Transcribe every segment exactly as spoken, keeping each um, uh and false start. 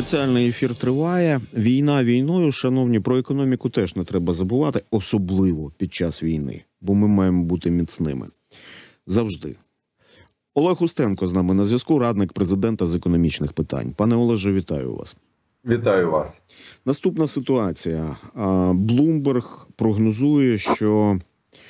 Спеціальний ефір триває. Війна війною, шановні, про економіку теж не треба забувати, особливо під час війни, бо ми маємо бути міцними. Завжди. Олег Устенко з нами на зв'язку, радник президента з економічних питань. Пане Олеже, вітаю вас. Вітаю вас. Наступна ситуація. Bloomberg прогнозує, що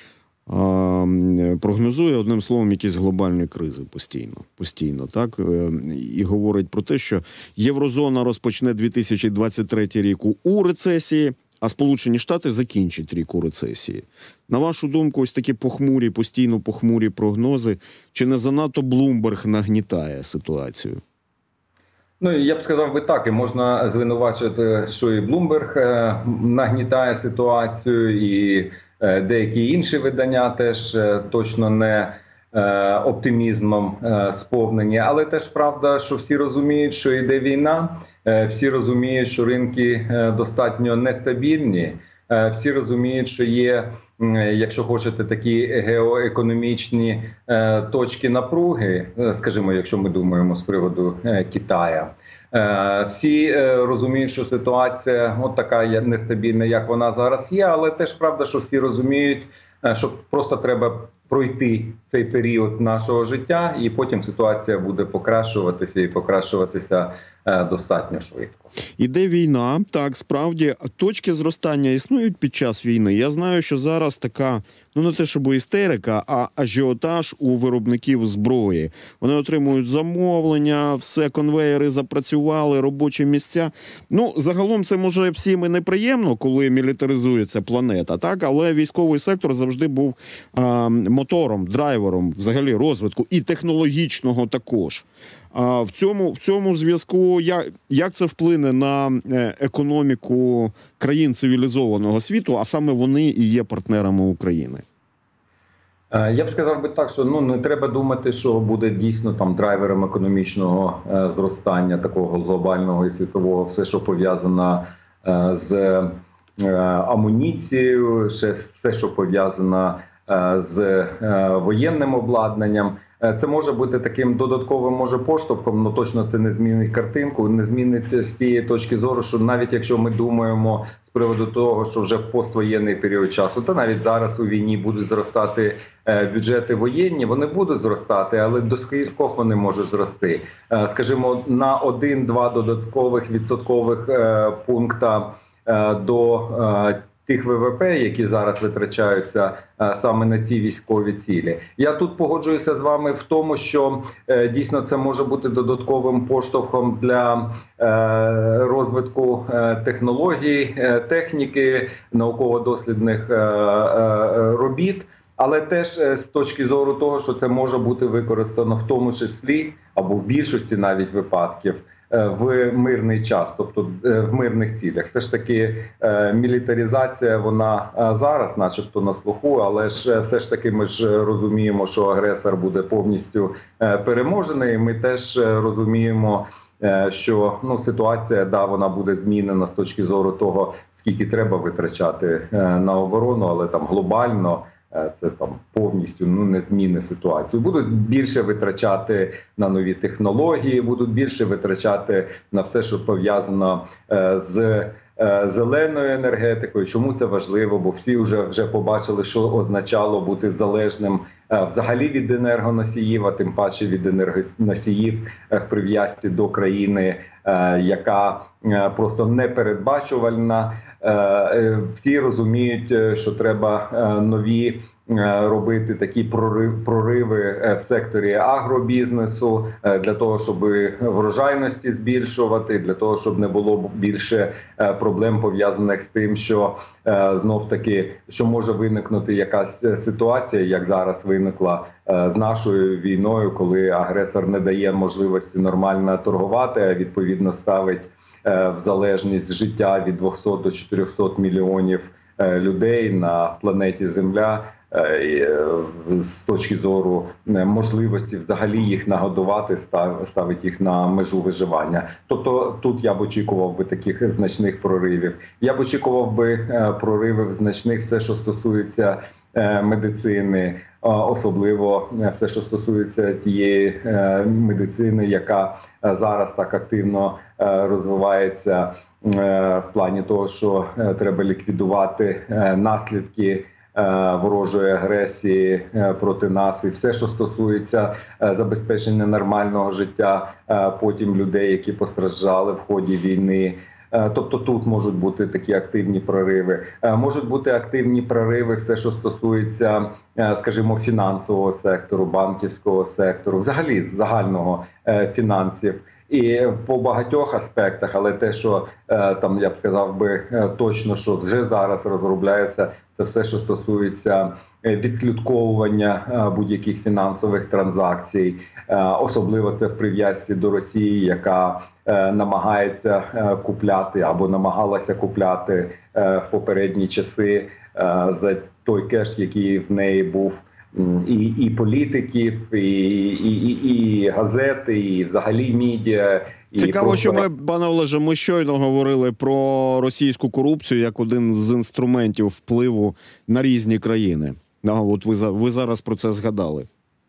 прогнозує, одним словом, якісь глобальні кризи постійно. Постійно, так? І говорить про те, що Єврозона розпочне дві тисячі двадцять третій рік у рецесії, а Сполучені Штати закінчать рік у рецесії. На вашу думку, ось такі похмурі, постійно похмурі прогнози, чи не занадто Bloomberg нагнітає ситуацію? Ну, я б сказав би так, і можна звинувачити, що і Bloomberg нагнітає ситуацію, і деякі інші видання теж точно не оптимізмом сповнені. Але теж правда, що всі розуміють, що йде війна, всі розуміють, що ринки достатньо нестабільні, всі розуміють, що є, якщо хочете, такі геоекономічні точки напруги, скажімо, якщо ми думаємо з приводу Китаю. Всі розуміють, що ситуація от така нестабільна, як вона зараз є, але теж правда, що всі розуміють, що просто треба пройти цей період нашого життя, і потім ситуація буде покращуватися і покращуватися достатньо швидко. Іде війна, так, справді, точки зростання існують під час війни. Я знаю, що зараз така, ну не те, щоб істерика, а ажіотаж у виробників зброї. Вони отримують замовлення, все, конвеєри запрацювали, робочі місця. Ну, загалом це може всім і неприємно, коли мілітаризується планета, так, але військовий сектор завжди був а, мотором, драйвером взагалі розвитку і технологічного також. А в цьому, в цьому зв'язку, як, як це вплине на економіку країн цивілізованого світу, а саме вони і є партнерами України? Я б сказав би так, що ну не треба думати, що буде дійсно там драйвером економічного е, зростання такого глобального і світового, все, що пов'язано е, з е, амуніцією, ще все, що пов'язано е, з е, воєнним обладнанням. Це може бути таким додатковим, може, поштовхом, але точно це не змінить картинку, не змінить з тієї точки зору, що навіть якщо ми думаємо з приводу того, що вже в поствоєнний період часу, то навіть зараз у війні будуть зростати бюджети воєнні, вони будуть зростати, але до скількох вони можуть зрости? Скажімо, на один-два додаткових відсоткових пункта до тих ВВП, які зараз витрачаються а, саме на ці військові цілі. Я тут погоджуюся з вами в тому, що е, дійсно це може бути додатковим поштовхом для е, розвитку е, технологій, е, техніки, науково-дослідних е, е, робіт, але теж е, з точки зору того, що це може бути використано в тому числі, або в більшості навіть випадків, в мирний час, тобто в мирних цілях. Все ж таки мілітаризація, вона зараз начебто на слуху, але ж все ж таки ми ж розуміємо, що агресор буде повністю переможений. Ми теж розуміємо, що ну, ситуація, да, вона буде змінена з точки зору того, скільки треба витрачати на оборону, але там глобально це там повністю ну, не зміни ситуацію. Будуть більше витрачати на нові технології, будуть більше витрачати на все, що пов'язано е, з е, зеленою енергетикою. Чому це важливо? Бо всі вже, вже побачили, що означало бути залежним е, взагалі від енергоносіїв, а тим паче від енергоносіїв е, в прив'язці до країни, е, яка е, просто непередбачувальна. Всі розуміють, що треба нові робити такі прориви в секторі агробізнесу для того, щоб врожайності збільшувати, для того, щоб не було більше проблем пов'язаних з тим, що знов таки, що може виникнути якась ситуація, як зараз виникла з нашою війною, коли агресор не дає можливості нормально торгувати, а відповідно ставить в залежність життя від двохсот до чотирьохсот мільйонів людей на планеті Земля з точки зору можливості взагалі їх нагодувати, ставить їх на межу виживання. Тобто тут я б очікував би таких значних проривів. Я б очікував би проривів значних все, що стосується медицини, особливо все, що стосується тієї медицини, яка зараз так активно розвивається в плані того, що треба ліквідувати наслідки ворожої агресії проти нас, і все, що стосується забезпечення нормального життя потім людей, які постраждали в ході війни. Тобто тут можуть бути такі активні прориви. Можуть бути активні прориви все, що стосується, скажімо, фінансового сектору, банківського сектору, взагалі загального фінансів. І по багатьох аспектах, але те, що там, я б сказав би точно, що вже зараз розробляється, це все, що стосується відслідковування будь-яких фінансових транзакцій, особливо це в прив'язці до Росії, яка намагається купляти або намагалася купляти в попередні часи за той кеш, який в неї був. І, і політиків, і, і, і, і газети, і взагалі медіа. І Цікаво, просто... що ми, пане Олеже, ми щойно говорили про російську корупцію як один з інструментів впливу на різні країни. А от ви, ви зараз про це згадали.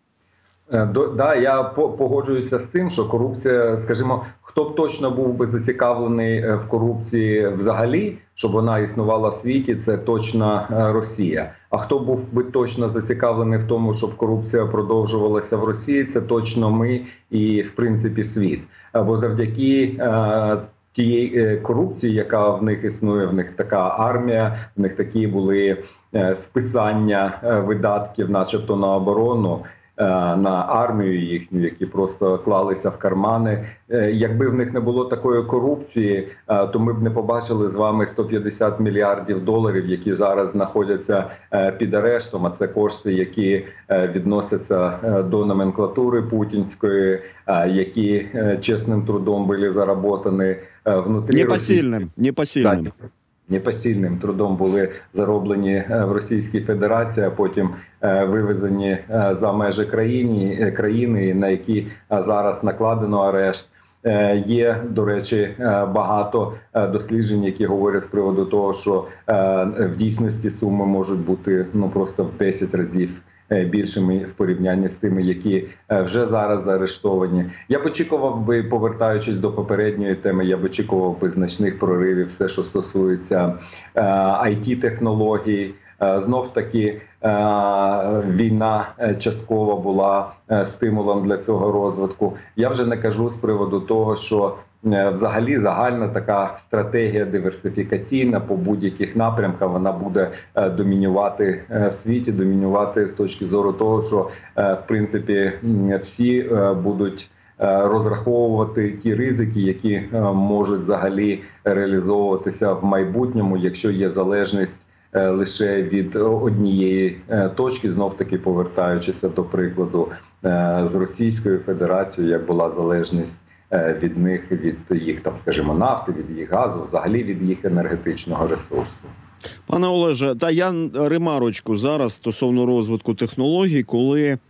До, да, я погоджуюся з тим, що корупція, скажімо, хто б точно був би зацікавлений в корупції взагалі, щоб вона існувала в світі, це точно Росія. А хто був би точно зацікавлений в тому, щоб корупція продовжувалася в Росії, це точно ми і, в принципі, світ. Бо завдяки е, тієї корупції, яка в них існує, в них така армія, в них такі були е, списання е, видатків, начебто на оборону, на армію їхню, які просто клалися в кармани. Якби в них не було такої корупції, то ми б не побачили з вами сто п'ятдесят мільярдів доларів, які зараз знаходяться під арештом, а це кошти, які відносяться до номенклатури путінської, які чесним трудом були заработані внутрі. Непосильним, непосильним. Непосильним трудом були зароблені в Російській Федерації, а потім вивезені за межі країни, країни, на які зараз накладено арешт. Є, до речі, багато досліджень, які говорять з приводу того, що в дійсності суми можуть бути ну просто в десять разів більшими в порівнянні з тими, які вже зараз заарештовані. Я б очікував би, повертаючись до попередньої теми, я б очікував би значних проривів, все, що стосується ай ті-технологій. Знов таки війна частково була стимулом для цього розвитку. Я вже не кажу з приводу того, що взагалі загальна така стратегія диверсифікаційна по будь-яких напрямках, вона буде домінувати в світі, домінувати з точки зору того, що в принципі всі будуть розраховувати ті ризики, які можуть взагалі реалізовуватися в майбутньому, якщо є залежність лише від однієї точки, знов-таки повертаючись до прикладу з Російською Федерацією, як була залежність від них, від їх, там, скажімо, нафти, від їх газу, взагалі від їх енергетичного ресурсу. Пане Олеже, та я ремарочку зараз стосовно розвитку технологій, коли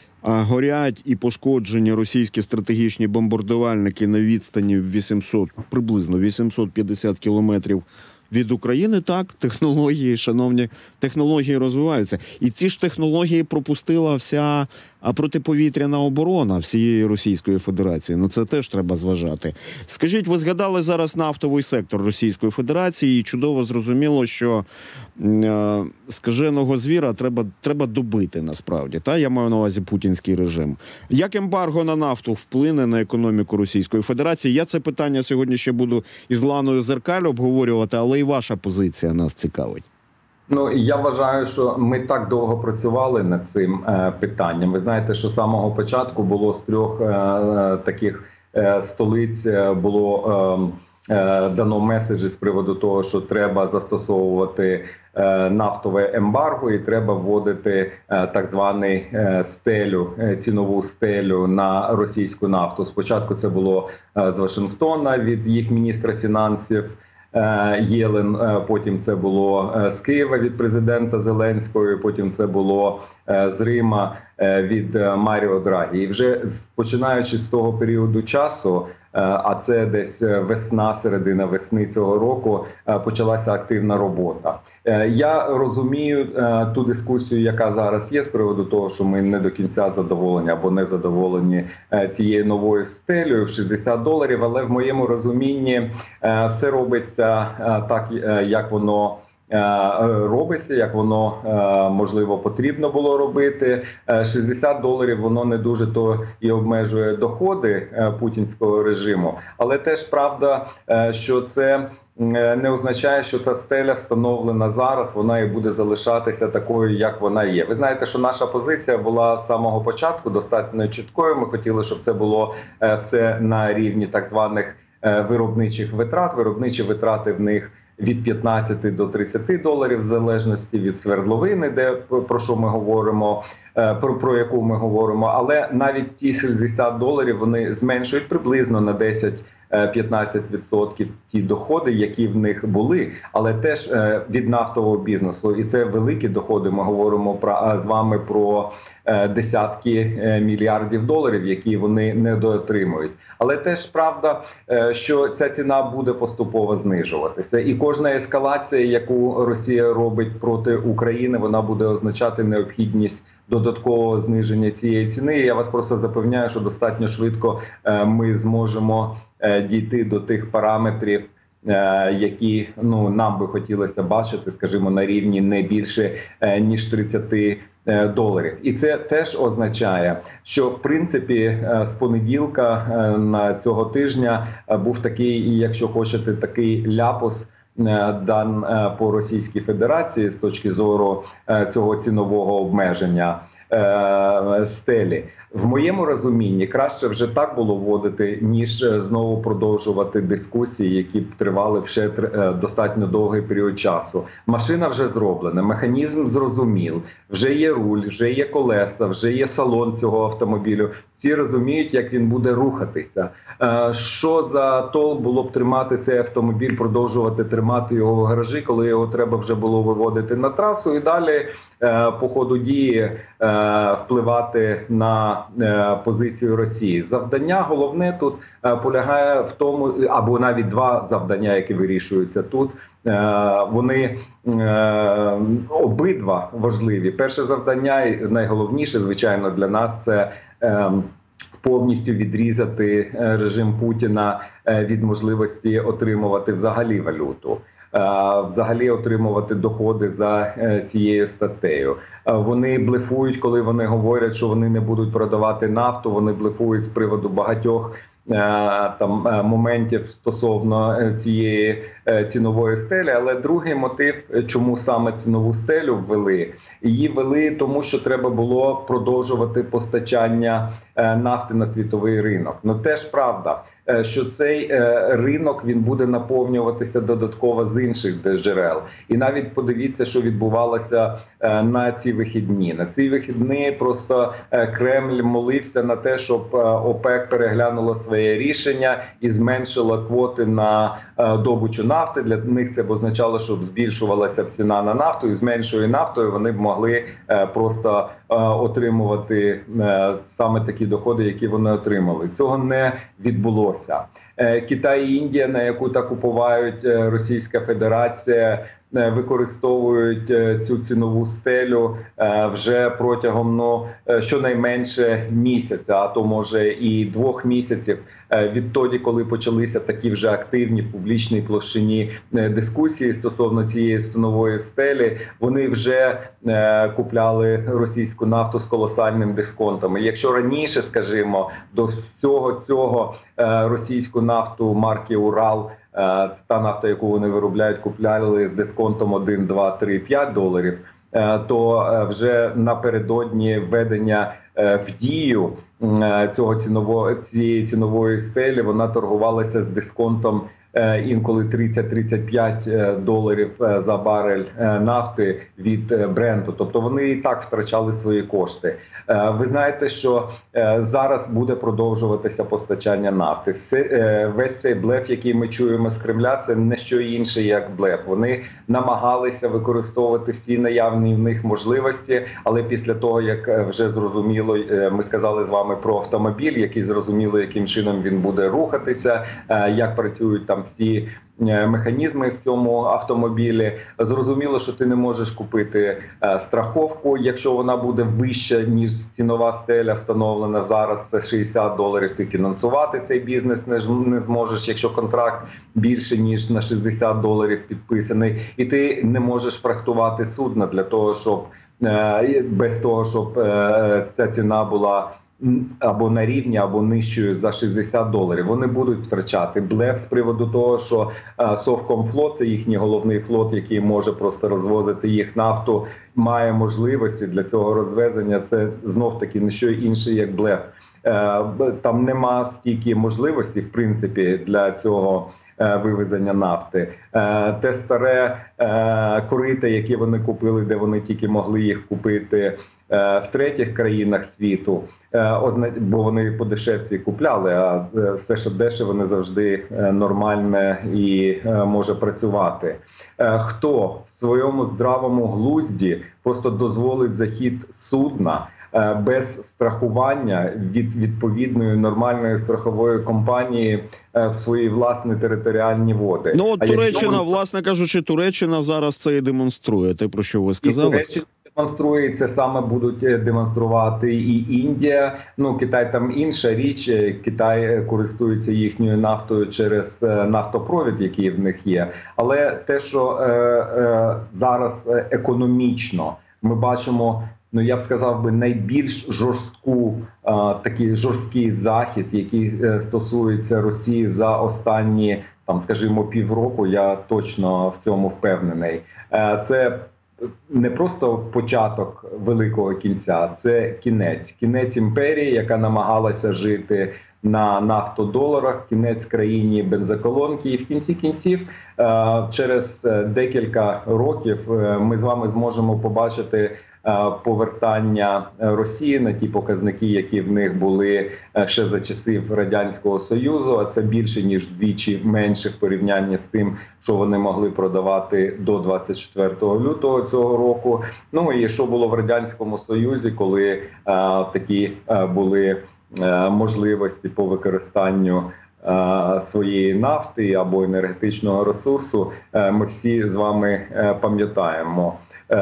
горять і пошкоджені російські стратегічні бомбардувальники на відстані вісімсот, приблизно вісімсот п'ятдесят кілометрів від України, так, технології, шановні, технології розвиваються. І ці ж технології пропустила вся протиповітряна оборона всієї Російської Федерації. На це теж треба зважати. Скажіть, ви згадали зараз нафтовий сектор Російської Федерації, і чудово зрозуміло, що е, скаженого звіра треба, треба добити насправді. Та? Я маю на увазі путінський режим. Як ембарго на нафту вплине на економіку Російської Федерації? Я це питання сьогодні ще буду із Ланою Зеркаль обговорювати, але і ваша позиція нас цікавить. Ну, я вважаю, що ми так довго працювали над цим е, питанням. Ви знаєте, що з самого початку було з трьох е, таких е, столиць було е, е, дано меседжі з приводу того, що треба застосовувати е, нафтове ембарго і треба вводити е, так званий е, стелю, е, цінову стелю на російську нафту. Спочатку це було е, з Вашингтона від їх міністра фінансів Єлен, потім це було з Києва від президента Зеленського, потім це було з Рима від Маріо Драгі. І вже починаючи з того періоду часу, а це десь весна, середина весни цього року, почалася активна робота. Я розумію ту дискусію, яка зараз є з приводу того, що ми не до кінця задоволені або не задоволені цією новою стелею в шістдесят доларів, але в моєму розумінні все робиться так, як воно робиться, як воно, можливо, потрібно було робити. шістдесят доларів, воно не дуже то і обмежує доходи путінського режиму, але теж правда, що це не означає, що ця стеля встановлена зараз, вона і буде залишатися такою, як вона є. Ви знаєте, що наша позиція була з самого початку достатньо чіткою. Ми хотіли, щоб це було все на рівні так званих виробничих витрат. Виробничі витрати в них від п'ятнадцяти до тридцяти доларів, в залежності від свердловини, де про що ми говоримо, про, про яку ми говоримо. Але навіть ті шістдесят доларів, вони зменшують приблизно на десять-п'ятнадцять відсотків ті доходи, які в них були, але теж від нафтового бізнесу. І це великі доходи. Ми говоримо про, з вами про десятки мільярдів доларів, які вони недоотримують. Але теж правда, що ця ціна буде поступово знижуватися. І кожна ескалація, яку Росія робить проти України, вона буде означати необхідність додаткового зниження цієї ціни. Я вас просто запевняю, що достатньо швидко ми зможемо дійти до тих параметрів, які, ну, нам би хотілося бачити, скажімо, на рівні не більше ніж тридцяти доларів. І це теж означає, що в принципі з понеділка на цього тижня був такий, якщо хочете, такий ляпус дан по Російській Федерації з точки зору цього цінового обмеження стелі. В моєму розумінні краще вже так було вводити, ніж знову продовжувати дискусії, які б тривали вже достатньо довгий період часу. Машина вже зроблена, механізм зрозумів, вже є руль, вже є колеса, вже є салон цього автомобілю. Всі розуміють, як він буде рухатися. Що за толк було б тримати цей автомобіль, продовжувати тримати його в гаражі, коли його треба вже було виводити на трасу і далі по ходу дії впливати на позицію Росії. Завдання головне тут полягає в тому, або навіть два завдання, які вирішуються тут. Вони обидва важливі. Перше завдання, і найголовніше, звичайно, для нас – це повністю відрізати режим Путіна від можливості отримувати взагалі валюту. Взагалі отримувати доходи за цією статтею. Вони блефують, коли вони говорять, що вони не будуть продавати нафту, вони блефують з приводу багатьох там моментів стосовно цієї цінової стелі. Але другий мотив, чому саме цінову стелю ввели, її ввели тому, що треба було продовжувати постачання нафти на світовий ринок. Ну теж правда, що цей ринок, він буде наповнюватися додатково з інших джерел. І навіть подивіться, що відбувалося на ці вихідні. На ці вихідні просто Кремль молився на те, щоб ОПЕК переглянуло своє рішення і зменшило квоти на добучу нафти. Для них це б означало, щоб збільшувалася ціна на нафту, і з меншою нафтою вони б могли просто отримувати саме такі доходи, які вони отримали. Цього не відбулося. Китай і Індія, на яку так уповають Російська Федерація, використовують цю цінову стелю вже протягом, ну, щонайменше місяця, а то може і двох місяців, відтоді, коли почалися такі вже активні в публічній площині дискусії стосовно цієї цінової стелі, вони вже купляли російську нафту з колосальним дисконтом. І якщо раніше, скажімо, до всього цього російську нафту марки «Урал», це та нафта, яку вони виробляють, купляли з дисконтом один, два, три, п'ять доларів, то вже напередодні введення в дію цього цінового, цієї цінової стелі вона торгувалася з дисконтом інколи тридцять-тридцять п'ять доларів за барель нафти від Бренту. Тобто вони і так втрачали свої кошти. Ви знаєте, що зараз буде продовжуватися постачання нафти. Все, весь цей блеф, який ми чуємо з Кремля, це не що інше, як блеф. Вони намагалися використовувати всі наявні в них можливості, але після того, як вже зрозуміло, ми сказали з вами про автомобіль, який зрозуміло, яким чином він буде рухатися, як працюють там там всі механізми в цьому автомобілі. Зрозуміло, що ти не можеш купити е, страховку, якщо вона буде вища, ніж цінова стеля встановлена зараз, це шістдесят доларів, ти фінансувати цей бізнес не, не зможеш, якщо контракт більше, ніж на шістдесят доларів підписаний. І ти не можеш фрахтувати судна для того, щоб е, без того, щоб е, ця ціна була або на рівні, або нижчою за шістдесят доларів. Вони будуть втрачати. Блеф з приводу того, що Совкомфлот, це їхній головний флот, який може просто розвозити їх нафту, має можливості для цього розвезення. Це знов-таки не що інше, як блеф. Там нема стільки можливостей, в принципі, для цього вивезення нафти. Те старе корито, яке вони купили, де вони тільки могли їх купити в третіх країнах світу, бо вони по дешевці купляли, а все, що дешево, не завжди нормальне і може працювати. Хто в своєму здравому глузді просто дозволить захід судна без страхування від відповідної нормальної страхової компанії в свої власні територіальні води? Ну, от Туреччина, якщо... власне кажучи, Туреччина зараз це і демонструє, те, про що ви сказали. Демонструє, це саме будуть демонструвати і Індія. Ну, Китай там інша річ. Китай користується їхньою нафтою через нафтопровід, який в них є. Але те, що е, е, зараз економічно ми бачимо, ну я б сказав би, найбільш жорстку, е, такий жорсткий захід, який стосується Росії за останні, там, скажімо, півроку, я точно в цьому впевнений. Е, це не просто початок великого кінця, це кінець. Кінець імперії, яка намагалася жити на нафтодоларах, кінець країні бензоколонки. І в кінці кінців, через декілька років, ми з вами зможемо побачити повертання Росії на ті показники, які в них були ще за часів Радянського Союзу, а це більше, ніж вдвічі менше в порівнянні з тим, що вони могли продавати до двадцять четвертого лютого цього року. Ну і що було в Радянському Союзі, коли а, такі а, були а, можливості по використанню а, своєї нафти або енергетичного ресурсу, а, ми всі з вами а, пам'ятаємо.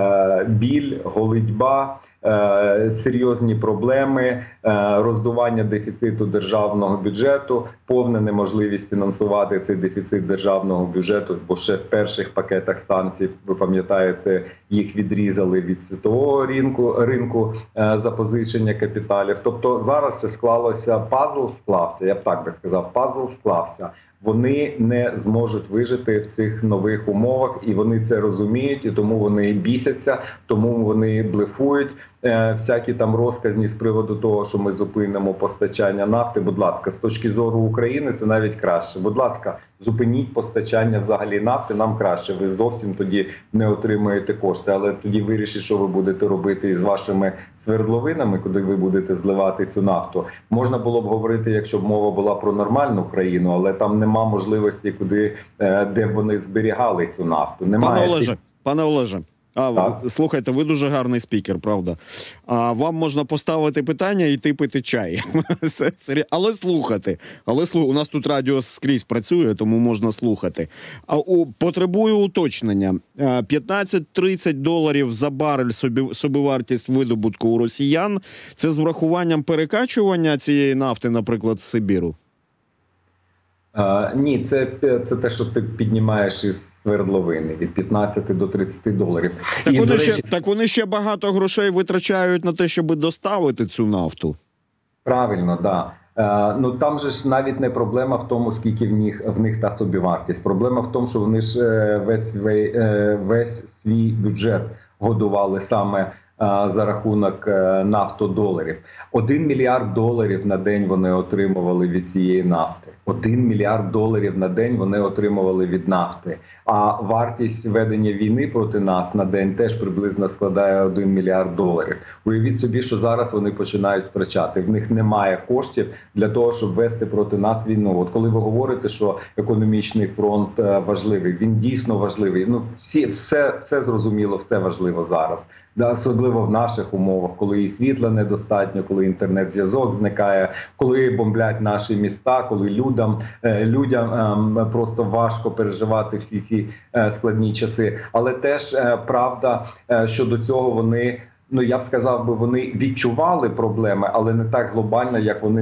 Біль, голитьба, серйозні проблеми, роздування дефіциту державного бюджету, повна неможливість фінансувати цей дефіцит державного бюджету, бо ще в перших пакетах санкцій, ви пам'ятаєте, їх відрізали від світового ринку, ринку запозичення капіталів. Тобто зараз це склалося, пазл склався, я б так би сказав, пазл склався. Вони не зможуть вижити в цих нових умовах, і вони це розуміють, і тому вони бісяться, тому вони блефують. Е, всякі там розказні з приводу того, що ми зупинимо постачання нафти. Будь ласка, з точки зору України це навіть краще. Будь ласка, зупиніть постачання взагалі нафти, нам краще. Ви зовсім тоді не отримуєте кошти, але тоді вирішіть, що ви будете робити із вашими свердловинами, куди ви будете зливати цю нафту. Можна було б говорити, якщо б мова була про нормальну країну, але там нема можливості, куди, де б вони зберігали цю нафту. Немає. Пане Олеже, пане Олеже. А, так. Слухайте, ви дуже гарний спікер, правда. А вам можна поставити питання і йти пити чай. Але слухати. Але слухати. У нас тут радіо скрізь працює, тому можна слухати. А у потребую уточнення. п'ятнадцять-тридцять доларів за барель собі, собівартість видобутку у росіян. Це з врахуванням перекачування цієї нафти, наприклад, з Сибіру? Uh, ні, це, це те, що ти піднімаєш із свердловини від п'ятнадцяти до тридцяти доларів. Так, І, вони речі, ще, так вони ще багато грошей витрачають на те, щоб доставити цю нафту. Правильно, так. Да. Uh, ну там же ж навіть не проблема в тому, скільки в них, в них та собівартість. Проблема в тому, що вони ж весь, весь свій бюджет годували саме за рахунок нафтодоларів. Один мільярд доларів на день вони отримували від цієї нафти. Один мільярд доларів на день вони отримували від нафти. А вартість ведення війни проти нас на день теж приблизно складає один мільярд доларів. Уявіть собі, що зараз вони починають втрачати. В них немає коштів для того, щоб вести проти нас війну. От коли ви говорите, що економічний фронт важливий, він дійсно важливий. Ну, всі, все, все зрозуміло, все важливо зараз. Да, особливо особливо в наших умовах, коли і світла недостатньо, коли інтернет-зв'язок зникає, коли бомблять наші міста, коли людям, людям просто важко переживати всі ці складні часи. Але теж правда, що до цього вони, ну я б сказав би, вони відчували проблеми, але не так глобально, як вони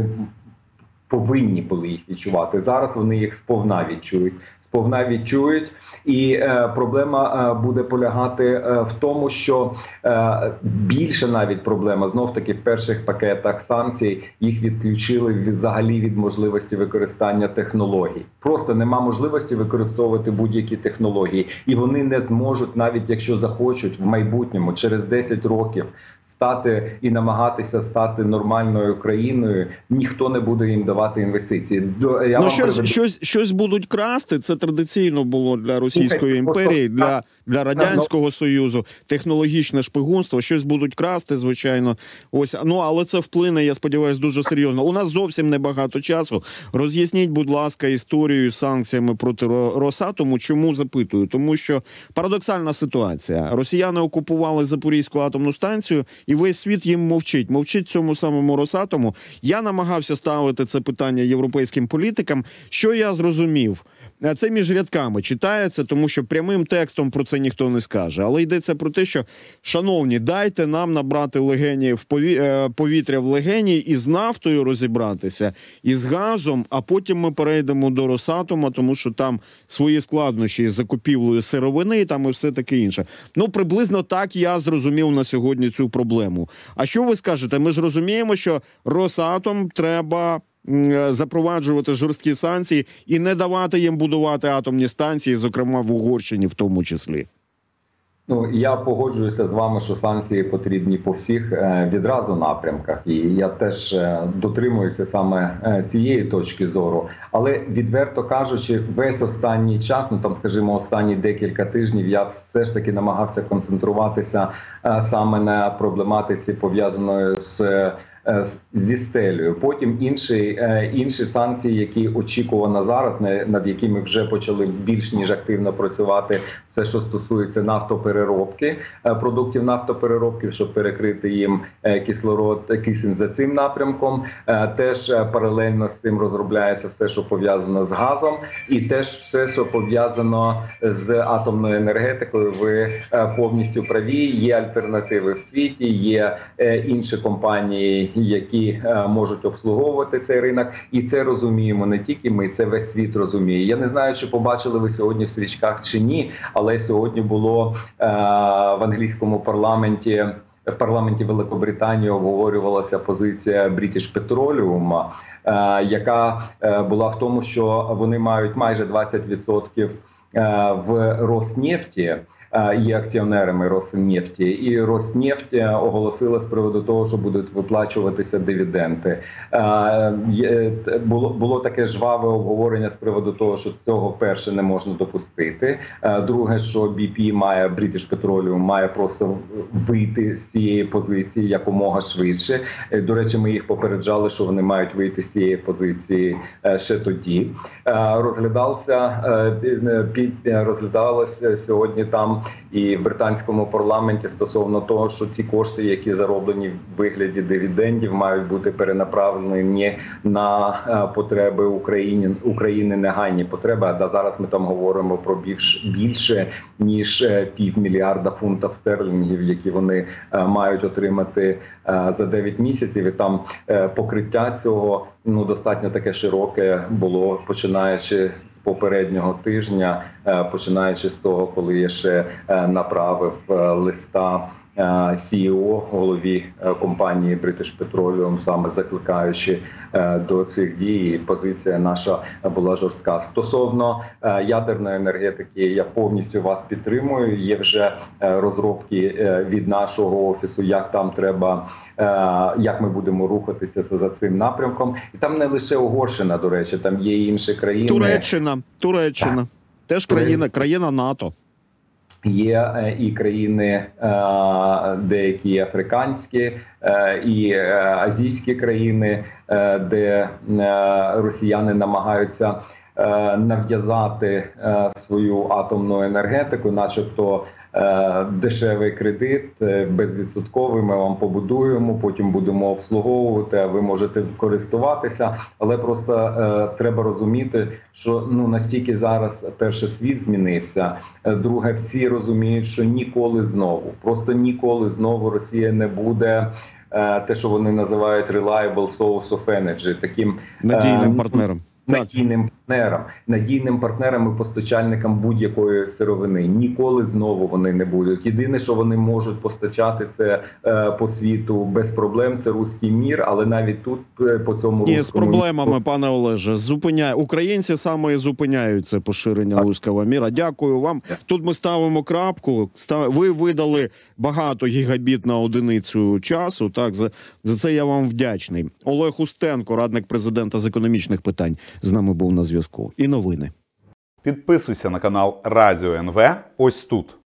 повинні були їх відчувати. Зараз вони їх сповна відчують. Сповна відчують. І е, проблема е, буде полягати е, в тому, що е, більше навіть проблема, знов-таки в перших пакетах санкцій їх відключили від, взагалі від можливості використання технологій. Просто нема можливості використовувати будь-які технології. І вони не зможуть, навіть якщо захочуть в майбутньому, через десять років, стати і намагатися стати нормальною країною, ніхто не буде їм давати інвестиції. Я ну, щось, приведу... щось, щось будуть красти, це традиційно було для Російської імперії, для, для Радянського Союзу, технологічне шпигунство, щось будуть красти, звичайно. Ось, ну, але це вплине, я сподіваюся, дуже серйозно. У нас зовсім небагато часу. Роз'ясніть, будь ласка, історію з санкціями проти Росатому. Чому запитую? Тому що парадоксальна ситуація. Росіяни окупували Запорізьку атомну станцію, і весь світ їм мовчить. Мовчить цьому самому Росатому. Я намагався ставити це питання європейським політикам. Що я зрозумів? Це між рядками читається, тому що прямим текстом про це ніхто не скаже. Але йдеться про те, що, шановні, дайте нам набрати легені в повітря в легені і з нафтою розібратися, і з газом, а потім ми перейдемо до Росатома, тому що там свої складнощі з закупівлею сировини там і все таке інше. Ну, приблизно так я зрозумів на сьогодні цю проблему. А що ви скажете? Ми ж розуміємо, що Росатом треба запроваджувати жорсткі санкції і не давати їм будувати атомні станції, зокрема в Угорщині в тому числі. Ну, я погоджуюся з вами, що санкції потрібні по всіх е, відразу напрямках. І я теж е, дотримуюся саме е, цієї точки зору. Але, відверто кажучи, весь останній час, ну там, скажімо, останні декілька тижнів, я все ж таки намагався концентруватися е, саме на проблематиці, пов'язаної з зі стелею. Потім інші, інші санкції, які очікувано зараз, над якими вже почали більш ніж активно працювати, все, що стосується нафтопереробки, продуктів нафтопереробки, щоб перекрити їм кислород, кисень за цим напрямком. Теж паралельно з цим розробляється все, що пов'язано з газом, і теж все, що пов'язано з атомною енергетикою. Ви повністю праві, є альтернативи в світі, є інші компанії, які е, можуть обслуговувати цей ринок. І це розуміємо не тільки ми, це весь світ розуміє. Я не знаю, чи побачили ви сьогодні в стрічках чи ні, але сьогодні було е, в англійському парламенті, в парламенті Великобританії обговорювалася позиція British Petroleum, е, яка е, була в тому, що вони мають майже двадцять відсотків е, в Роснефті, є акціонерами Роснефті, і Роснефть оголосила з приводу того, що будуть виплачуватися дивіденди. Було, було таке жваве обговорення з приводу того, що цього перше не можна допустити. Друге, що бі пі має, British Petroleum має просто вийти з цієї позиції якомога швидше. До речі, ми їх попереджали, що вони мають вийти з цієї позиції ще тоді. Розглядався, розглядалося сьогодні там і в британському парламенті стосовно того, що ці кошти, які зароблені в вигляді дивідендів, мають бути перенаправлені на потреби України, України негайні потреби. А зараз ми там говоримо про більш, більше, ніж півмільярда фунтів стерлінгів, які вони мають отримати за дев'ять місяців. І там покриття цього ну достатньо таке широке було, починаючи з попереднього тижня, починаючи з того, коли я ще направив листа сі і о, голові компанії British Petroleum, саме закликаючи до цих дій. Позиція наша була жорстка. Стосовно ядерної енергетики, я повністю вас підтримую. Є вже розробки від нашого офісу, як там треба, як ми будемо рухатися за цим напрямком. І там не лише Угорщина, до речі, там є і інші країни. Туреччина, Туреччина. Так. Теж країна, країна НАТО. Є і країни деякі африканські, і азійські країни, де росіяни намагаються нав'язати свою атомну енергетику, начебто дешевий кредит, безвідсотковий, ми вам побудуємо, потім будемо обслуговувати, а ви можете користуватися. Але просто е, треба розуміти, що ну настільки зараз, перше, світ змінився, друге, всі розуміють, що ніколи знову, просто ніколи знову Росія не буде е, те, що вони називають reliable source of energy, таким надійним е, партнером. Надійним партнерам, надійним партнерам і постачальникам будь-якої сировини. Ніколи знову вони не будуть. Єдине, що вони можуть постачати, це е, по світу без проблем, це руський мір, але навіть тут е, по цьому... Ні, з проблемами, пане Олеже, зупиняє. Українці саме і зупиняють це поширення так. руського міра. Дякую вам. Тут ми ставимо крапку. Ви видали багато гігабіт на одиницю часу. Так, за, за це я вам вдячний. Олег Устенко, радник президента з економічних питань, з нами був на зв'язку. І новини. Підписуйся на канал Радіо ен ве ось тут.